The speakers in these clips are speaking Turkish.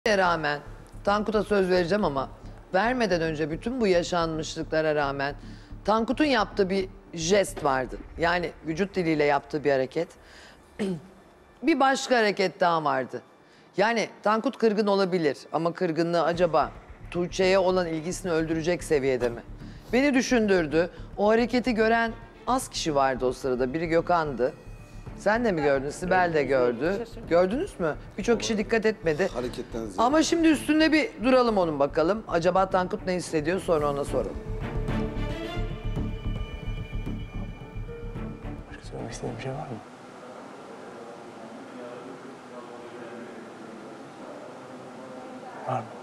rağmen Tankut'a söz vereceğim ama vermeden önce bütün bu yaşanmışlıklara rağmen Tankut'un yaptığı bir jest vardı. Yani vücut diliyle yaptığı bir hareket. Bir başka hareket daha vardı. Yani Tankut kırgın olabilir ama kırgınlığı acaba Tuğçe'ye olan ilgisini öldürecek seviyede mi? Beni düşündürdü. O hareketi gören az kişi vardı o sırada. Biri Gökhan'dı. Sen de mi gördün? Sibel de gördü. Gördünüz mü? Birçok kişi dikkat etmedi. Hareketten ziyade. Ama şimdi üstünde bir duralım onun bakalım. Acaba Tankut ne hissediyor? Sonra ona soralım. Başka söylemek istediğin bir şey var mı? Var mı?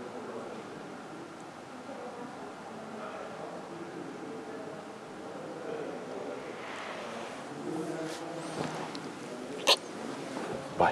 Bye.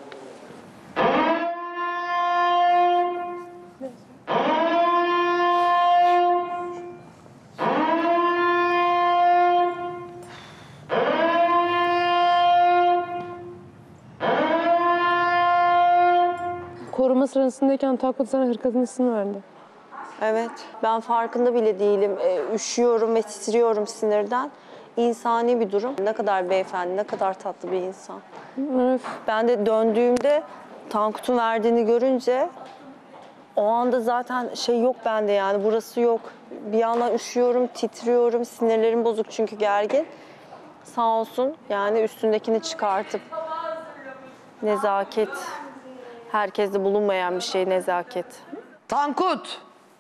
Koruma sırasındayken Tankut sana hırkasının ismini verdi. Evet, ben farkında bile değilim. Üşüyorum ve titriyorum sinirden. İnsani bir durum. Ne kadar beyefendi, ne kadar tatlı bir insan. Evet. Ben de döndüğümde Tankut'un verdiğini görünce o anda zaten şey yok bende yani burası yok. Bir yandan üşüyorum, titriyorum, sinirlerim bozuk çünkü gergin. Sağ olsun yani üstündekini çıkartıp nezaket. Herkeste bulunmayan bir şey nezaket. Tankut!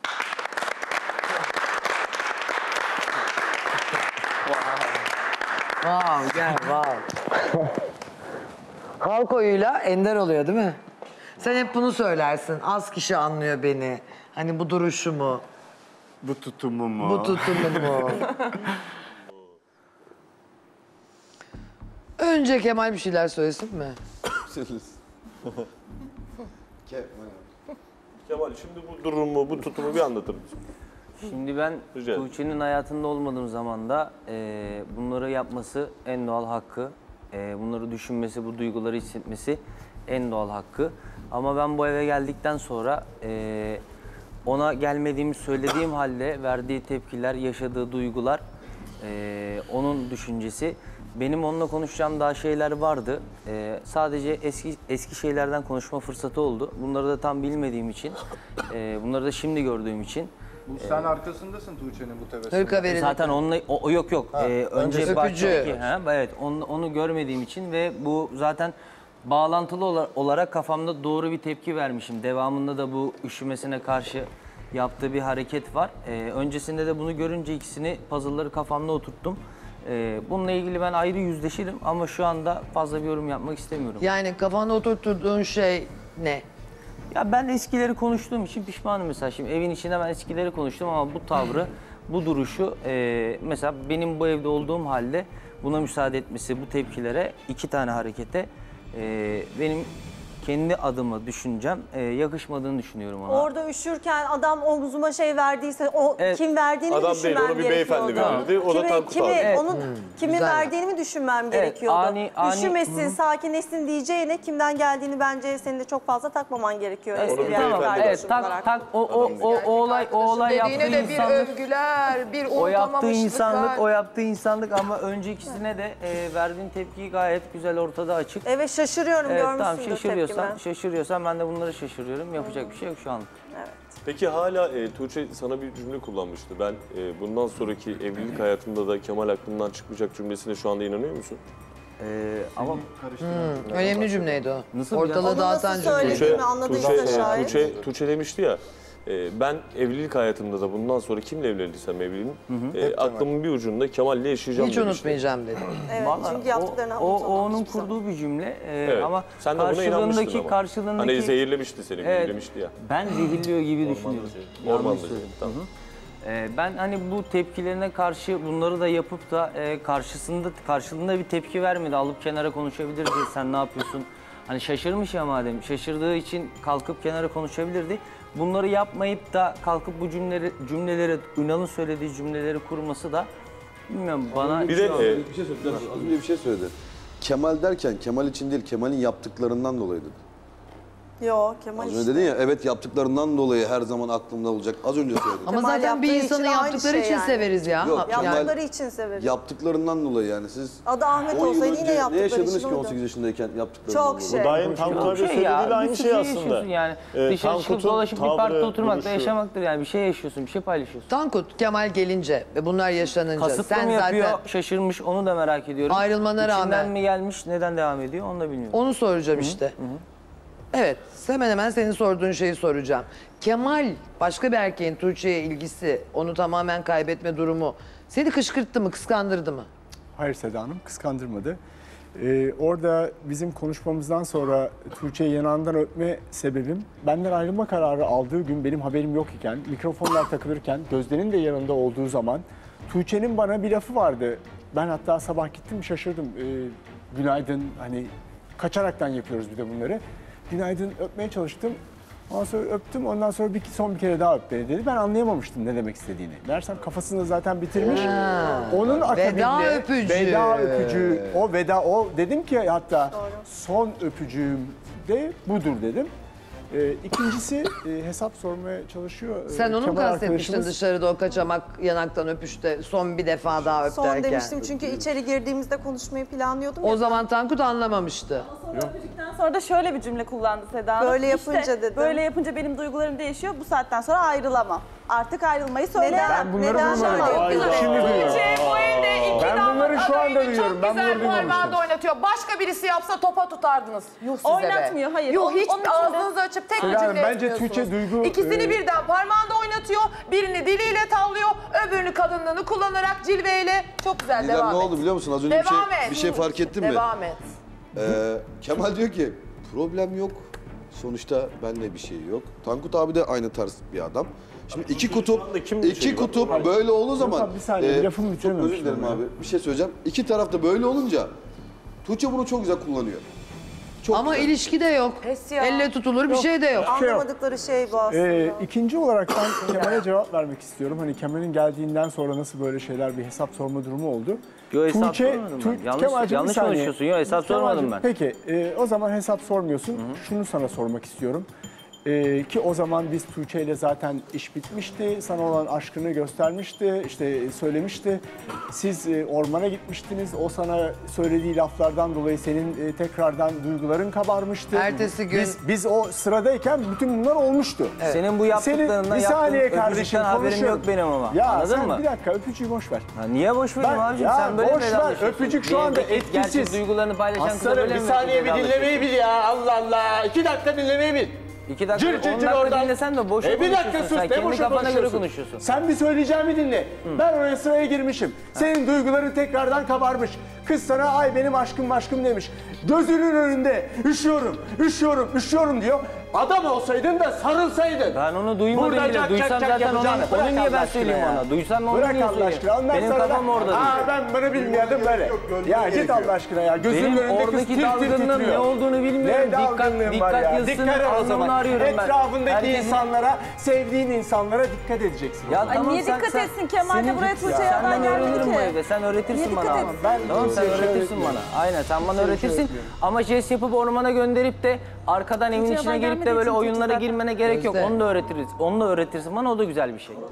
Wow, gel wow. Halk oyuyla ender oluyor değil mi? Sen hep bunu söylersin. Az kişi anlıyor beni. Hani bu duruşumu, Bu tutumumu. bu tutumumu. Önce Kemal bir şeyler söylesin mi? Kemal şimdi bu durumu, bu tutumu bir anlatır mısın? Şimdi ben Rica ederim. Tuğçe'nin hayatında olmadığım zaman da bunları yapması en doğal hakkı. Bunları düşünmesi, bu duyguları hissetmesi en doğal hakkı. Ama ben bu eve geldikten sonra ona gelmediğimi söylediğim halde verdiği tepkiler, yaşadığı duygular, onun düşüncesi. Benim onunla konuşacağım daha şeyler vardı. Sadece eski şeylerden konuşma fırsatı oldu. Bunları da tam bilmediğim için, bunları da şimdi gördüğüm için. Sen arkasındasın Tuğçe'nin bu tebessümü. Hırka verildi. Zaten onunla yok. Önce öpücü. baştaki, evet onu görmediğim için ve bu zaten bağlantılı olarak kafamda doğru bir tepki vermişim. Devamında da bu üşümesine karşı yaptığı bir hareket var. Öncesinde de bunu görünce ikisini, puzzle'ları kafamda oturttum. Bununla ilgili ben ayrı yüzleşirim ama şu anda fazla bir yorum yapmak istemiyorum. Yani kafanda oturttuğun şey ne? Ya ben eskileri konuştuğum için pişmanım mesela. Şimdi evin içinde ben eskileri konuştum ama bu tavrı, bu duruşu mesela benim bu evde olduğum halde buna müsaade etmesi, bu tepkilere, iki tane harekete benim kendi adıma düşüncem yakışmadığını düşünüyorum ona. Orada üşürken adam omzuma şey verdiyse o Evet. kim verdiğini mi Adam değil, düşünmem onu bir gerekiyordu? beyefendi verirdi, o da Tankut abi. Evet. Onun kimin Güzel. verdiğini mi düşünmem gerekiyordu? ani- Üşümesin, sakinleşsin diyeceğine kimden geldiğini bence senin de çok fazla takmaman gerekiyor. Evet, Eski bir tamam, erkek evet, arkadaşım olarak. o olay yaptığı Dediğine de bir insanlık. övgüler, bir O yaptığı unutamamışlıklar. insanlık ama önce ikisine de verdiğin tepki gayet güzel ortada açık. Evet şaşırıyorum Evet, tamam görmüşsündür tepkimi. şaşırıyorsan ben de bunları şaşırıyorum. Yapacak bir şey yok şu an. Evet. Peki hala Tuğçe sana bir cümle kullanmıştı. Ben bundan sonraki evlilik hayatımda da Kemal aklımdan çıkmayacak cümlesine şu anda inanıyor musun? Ama Önemli cümleydi o. Nasıl Ortalığı Onu dağıtan nasıl cümle. söyledi? Dediğimi anladıysa şayet. Tuğçe demişti ya, ben evlilik hayatımda da bundan sonra kimle evlenirsem evleneyim, aklımın bir ucunda Kemal'le yaşayacağım Hiç demişti. unutmayacağım dedi. Evet, çünkü yaptıklarını o unutamam onun hiçbir zaman. kurduğu bir cümle Evet. ama Sen de buna inanmıştın ama. Hani karşılığındaki zehirlemişti seni, Evet. demişti ya. ben zehirliyor gibi düşünüyorum. Ormanda Yanlış şey. söyledim. Tamam. Ben hani bu tepkilerine karşı bunları da yapıp da karşılığında bir tepki vermedi. Alıp kenara konuşabilirdi. Sen ne yapıyorsun? Hani şaşırmış ya madem. Şaşırdığı için kalkıp kenara konuşabilirdi. Bunları yapmayıp da kalkıp bu cümleleri Ünal'ın söylediği cümleleri kurması da bilmiyorum bana... Bir de Az önce bir şey söyledi. Kemal derken Kemal için değil, Kemal'in yaptıklarından dolayı dedi. Yok Kemal Az işte. önce dedin ya, evet yaptıklarından dolayı her zaman aklımda olacak. Az önce söyledim. Ama Kemal zaten bir yaptığı insanın için aynı yaptıkları şey için yani. severiz ya. Yok, Yani- Yaptıkları için severiz. Yaptıklarından dolayı yani siz... Adı Ahmet 10 yıl olsaydı yine önce yaptıkları Ne yaşadınız için ki oydu. 18 yaşındayken yaptıklarından Çok dolayı? şey. Daim Tankut abi söylediğiyle aynı bir şey sürü aslında. yaşıyorsun yani. Dışarı çıkıp Tankut'un dolaşıp bir parkta tavrı, oturmak da duruşu. yaşamaktır yani. Bir şey yaşıyorsun, bir şey paylaşıyorsun. Tankut, Kemal gelince ve bunlar yaşanınca Kasıtlı sen mı yapıyor, zaten şaşırmış onu da merak ediyorum. Ayrılmana İçinden rağmen- mi gelmiş, neden devam ediyor onu da bilmiyorum. onu soracağım işte. Evet, hemen hemen senin sorduğun şeyi soracağım. Kemal, başka bir erkeğin Tuğçe'ye ilgisi, onu tamamen kaybetme durumu seni kışkırttı mı, kıskandırdı mı? Hayır Seda Hanım, kıskandırmadı. Orada bizim konuşmamızdan sonra Tuğçe'yi yanağından öpme sebebim, benden ayrılma kararı aldığı gün benim haberim yok iken, mikrofonlar takılırken, Gözde'nin de yanında olduğu zaman Tuğçe'nin bana bir lafı vardı. Ben hatta sabah gittim şaşırdım. Günaydın, hani kaçaraktan yapıyoruz bir de bunları. Günaydın öpmeye çalıştım. Ondan sonra öptüm, ondan sonra son bir kere daha öp beni dedi. Ben anlayamamıştım ne demek istediğini. Meğersem kafasında zaten bitirmiş. Onun akabinde Veda öpücüğü. veda öpücüğü, o dedim ki hatta son öpücüğüm de budur dedim. İkincisi hesap sormaya çalışıyor. Sen onu mu Kemal kastetmiştin arkadaşımız. dışarıda o kaçamak yanaktan öpüşte son bir defa daha öp Son derken? demiştim çünkü içeri girdiğimizde konuşmayı planlıyordum O ya. zaman Tankut anlamamıştı. Sonra da şöyle bir cümle kullandı Seda Hanım. Böyle yapınca dedim. Böyle yapınca benim duygularım değişiyor. Bu saatten sonra ayrılamam. Artık ayrılmayı söyleyemem. Ben bunları Neden duymadım. şöyle Şimdi duyuyorum. Bu evde iki Ben damat bunları şu anda adayını duyuyorum. çok Ben güzel bunları duymamıştım. parmağında oynatıyor. Başka birisi yapsa topa tutardınız. Yuh size Oynatmıyor, be. hayır. Yuh Onun hiç için de- ağzınızı açıp tek bir Seda Hanım, cümle bence etmiyorsunuz. Tuğçe duygu- İkisini birden parmağında oynatıyor. Birini diliyle tavlıyor. Öbürünü kadınlığını kullanarak cilveyle. Çok güzel Didem devam ne et. oldu biliyor musun? Az önce Devam et. bir şey fark ettin mi? Devam et. Kemal diyor ki problem yok. Sonuçta bende bir şey yok. Tankut abi de aynı tarz bir adam. Şimdi iki kutup böyle olduğu zaman abi, bir saniye, lafımı çok bitirememiştim özür dilerim ya. abi. Bir şey söyleyeceğim. İki tarafta böyle olunca Tuğçe bunu çok güzel kullanıyor. Çok Ama güzel. ilişki de yok. Pes ya. Elle tutulur bir şey de yok. Anlamadıkları şey bu aslında. İkinci olarak ben Kemal'e cevap vermek istiyorum. Hani Kemal'in geldiğinden sonra nasıl böyle şeyler bir hesap sorma durumu oldu. Yo, hesap sormadım ben. Kemal'cim, Yanlış bir saniye. konuşuyorsun. Yo, hesap sormadım ben. Peki o zaman hesap sormuyorsun. Şunu sana sormak istiyorum. Ki o zaman biz Tuğçe ile zaten iş bitmişti. Sana olan aşkını göstermişti, işte söylemişti. Siz ormana gitmiştiniz. O sana söylediği laflardan dolayı senin tekrardan duyguların kabarmıştı. Ertesi gün- Biz o sıradayken bütün bunlar olmuştu. Senin bu yaptıklarından bir saniye yaptığın kardeşim, öpücükten haberim konuşuyorum. yok benim ama. Ya Anladın sen mı? bir dakika öpücüğü boş ver. Ha, niye boş vereyim abicim? ya Sen böyle boş ver, vedalaşıyorsun. öpücük şu anda Evdeki gerçek etkisiz. duygularını paylaşan kıza Aslanım böyle bir mi saniye bir vedalaşıyorsun? dinlemeyi bil ya. Allah Allah. 2 dakika dinlemeyi bil. 2 dakika, Cır cır 10 cır dakika oradan. dinlesen de boşa Bir konuşuyorsun. dakika sus, Sen ne kendi boşa kafana göre konuşuyorsun? konuşuyorsun. Sen bir söyleyeceğimi dinle. Ben oraya sıraya girmişim. Senin duyguların tekrardan kabarmış. Kız sana ay benim aşkım demiş. Gözünün önünde üşüyorum diyor. Adam olsaydın da sarılsaydın. Ben onu duymadım Burada bile. cak Duysam cak zaten yapacağını onu bırak niye Allah ben aşkına söyleyeyim ya. ona? Duysam onu Bırak niye Allah söyleyeyim? aşkına. Ondan Benim sonra kafam da, orada değil. ben bunu bilmiyordum böyle. Ya git Allah aşkına ya. Gözünün Benim önünde kız oradaki tir tir dalgınlığım titriyor. ne olduğunu bilmiyorum. Ne dalgınlığın var ya? yazısını, Dikkat et o anlamını zaman. arıyorum ben. Etrafındaki Herkesin- insanlara, sevdiğin insanlara dikkat edeceksin. Ya Ay tamam, niye dikkat etsin? Kemal de senin buraya git Tuğçe'ye ya. haber Senden gelmedi öğrenirim ki. bu evde. Sen öğretirsin Niye bana dikkat ama. etsin? Tamam sen kimseye öğretirsin öğretmiyorum. bana. Aynen sen bana öğretirsin. öğretmiyorum. Ama jest yapıp ormana gönderip de arkadan evin Tuğçe'ye içine haber girip de gelmediği böyle için oyunlara zaten- girmene gerek yok. Gözde. Onu da öğretiriz. Onu da öğretirsin bana, o da güzel bir şey.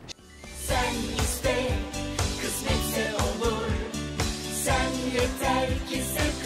Sen iste, kısmetse olur. Sen yeter ki sev.